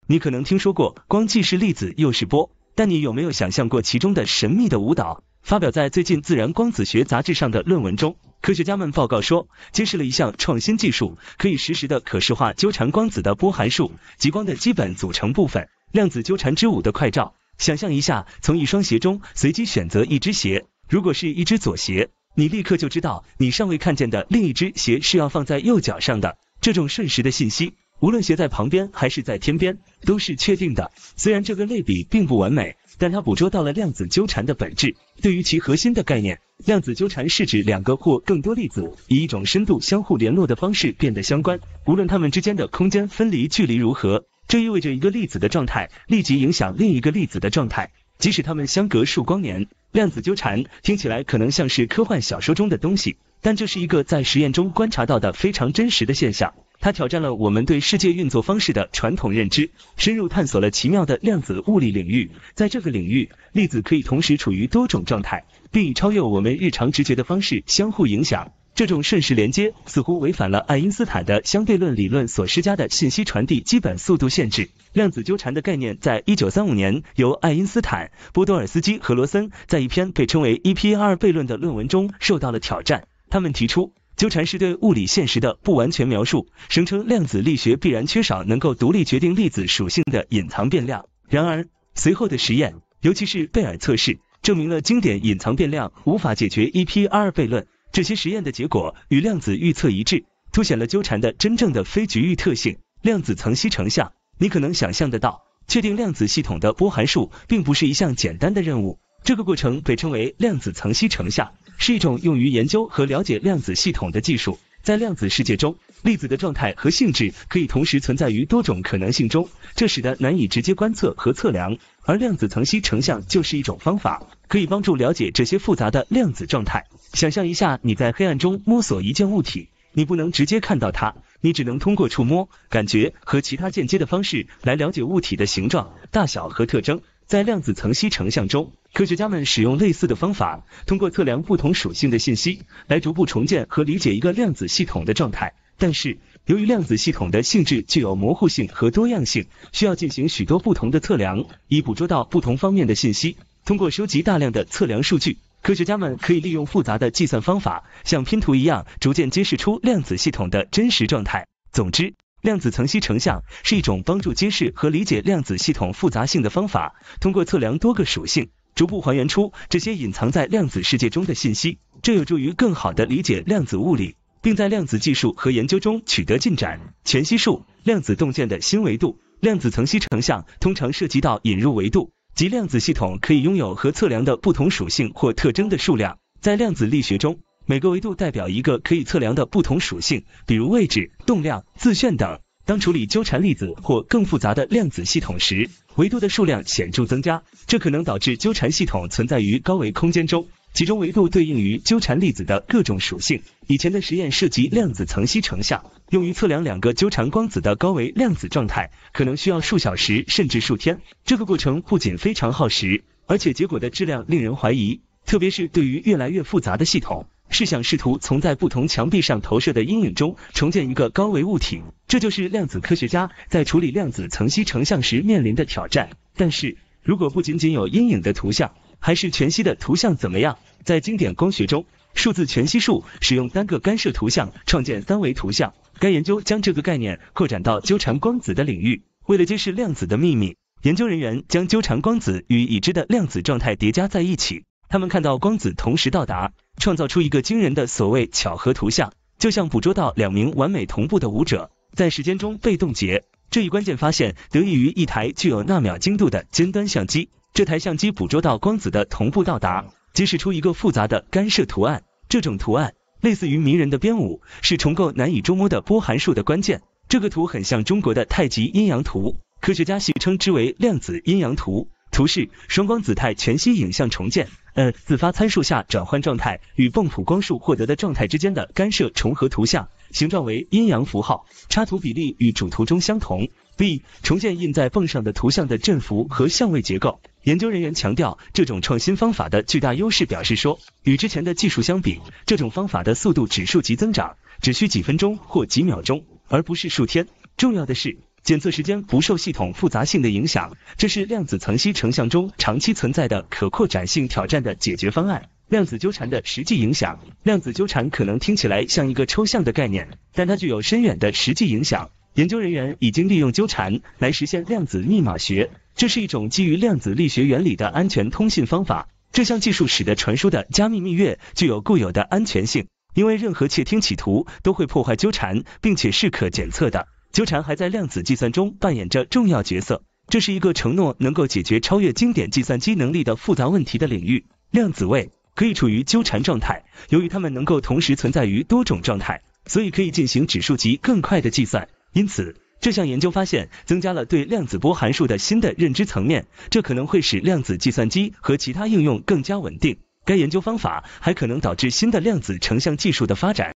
你可能听说过光既是粒子又是波，但你有没有想象过其中的神秘的舞蹈？发表在最近《自然光子学》杂志上的论文中，科学家们报告说，揭示了一项创新技术，可以实时的可视化纠缠光子的波函数及光的基本组成部分——量子纠缠之舞的快照。想象一下，从一双鞋中随机选择一只鞋，如果是一只左鞋，你立刻就知道你尚未看见的另一只鞋是要放在右脚上的。这种瞬时的信息，无论鞋在旁边还是在天边，都是确定的。虽然这个类比并不完美，但它捕捉到了量子纠缠的本质。对于其核心的概念，量子纠缠是指两个或更多粒子以一种深度相互联络的方式变得相关，无论它们之间的空间分离距离如何。这意味着一个粒子的状态立即影响另一个粒子的状态，即使它们相隔数光年。量子纠缠听起来可能像是科幻小说中的东西，但这是一个在实验中观察到的非常真实的现象。它挑战了我们对世界运作方式的传统认知，深入探索了奇妙的量子物理领域。在这个领域，粒子可以同时处于多种状态，并以超越我们日常直觉的方式相互影响。这种瞬时连接似乎违反了爱因斯坦的相对论理论所施加的信息传递基本速度限制。量子纠缠的概念在1935年由爱因斯坦、波多尔斯基和罗森在一篇被称为 EPR 悖论的论文中受到了挑战。他们提出，纠缠是对物理现实的不完全描述，声称量子力学必然缺少能够独立决定粒子属性的隐藏变量。然而，随后的实验，尤其是贝尔测试，证明了经典隐藏变量无法解决 EPR 悖论。这些实验的结果与量子预测一致，凸显了纠缠的真正的非局域特性——量子层析成像。你可能想象得到，确定量子系统的波函数并不是一项简单的任务。这个过程被称为量子层析成像，是一种用于研究和了解量子系统的技术。在量子世界中，粒子的状态和性质可以同时存在于多种可能性中，这使得难以直接观测和测量，而量子层析成像就是一种方法，可以帮助了解这些复杂的量子状态。想象一下，你在黑暗中摸索一件物体，你不能直接看到它，你只能通过触摸、感觉和其他间接的方式来了解物体的形状、大小和特征。在量子层析成像中，科学家们使用类似的方法，通过测量不同属性的信息，来逐步重建和理解一个量子系统的状态。但是，由于量子系统的性质具有模糊性和多样性，需要进行许多不同的测量，以捕捉到不同方面的信息。通过收集大量的测量数据，科学家们可以利用复杂的计算方法，像拼图一样逐渐揭示出量子系统的真实状态。总之，量子层析成像是一种帮助揭示和理解量子系统复杂性的方法，通过测量多个属性，逐步还原出这些隐藏在量子世界中的信息。这有助于更好地理解量子物理，并在量子技术和研究中取得进展。全息数、量子洞见的新维度。量子层析成像通常涉及到引入维度，即量子系统可以拥有和测量的不同属性或特征的数量。在量子力学中，每个维度代表一个可以测量的不同属性，比如位置、动量、自旋等。当处理纠缠粒子或更复杂的量子系统时，维度的数量显著增加，这可能导致纠缠系统存在于高维空间中，其中维度对应于纠缠粒子的各种属性。以前的实验涉及量子层析成像，用于测量两个纠缠光子的高维量子状态，可能需要数小时甚至数天。这个过程不仅非常耗时，而且结果的质量令人怀疑，特别是对于越来越复杂的系统。试想试图从在不同墙壁上投射的阴影中重建一个高维物体，这就是量子科学家在处理量子层析成像时面临的挑战。但是，如果不仅仅有阴影的图像，还是全息的图像怎么样？在经典光学中，数字全息术使用单个干涉图像创建三维图像。该研究将这个概念扩展到纠缠光子的领域。为了揭示量子的秘密，研究人员将纠缠光子与已知的量子状态叠加在一起。他们看到光子同时到达，创造出一个惊人的所谓巧合图像，就像捕捉到两名完美同步的舞者在时间中被冻结。这一关键发现得益于一台具有纳秒精度的尖端相机，这台相机捕捉到光子的同步到达，揭示出一个复杂的干涉图案。这种图案类似于迷人的编舞，是重构难以捉摸的波函数的关键。这个图很像中国的太极阴阳图，科学家戏称之为量子阴阳图。图示双光子态全息影像重建，自发参数下转换状态与泵谱光束获得的状态之间的干涉重合图像，形状为阴阳符号，插图比例与主图中相同。B. 重建印在泵上的图像的振幅和相位结构。研究人员强调这种创新方法的巨大优势，表示说，与之前的技术相比，这种方法的速度指数级增长，只需几分钟或几秒钟，而不是数天。重要的是， 检测时间不受系统复杂性的影响，这是量子层析成像中长期存在的可扩展性挑战的解决方案。量子纠缠的实际影响，量子纠缠可能听起来像一个抽象的概念，但它具有深远的实际影响。研究人员已经利用纠缠来实现量子密码学，这是一种基于量子力学原理的安全通信方法。这项技术使得传输的加密蜜月具有固有的安全性，因为任何窃听企图都会破坏纠缠，并且是可检测的。纠缠还在量子计算中扮演着重要角色，这是一个承诺能够解决超越经典计算机能力的复杂问题的领域。量子位可以处于纠缠状态，由于它们能够同时存在于多种状态，所以可以进行指数级更快的计算。因此，这项研究发现增加了对量子波函数的新的认知层面，这可能会使量子计算机和其他应用更加稳定。该研究方法还可能导致新的量子成像技术的发展。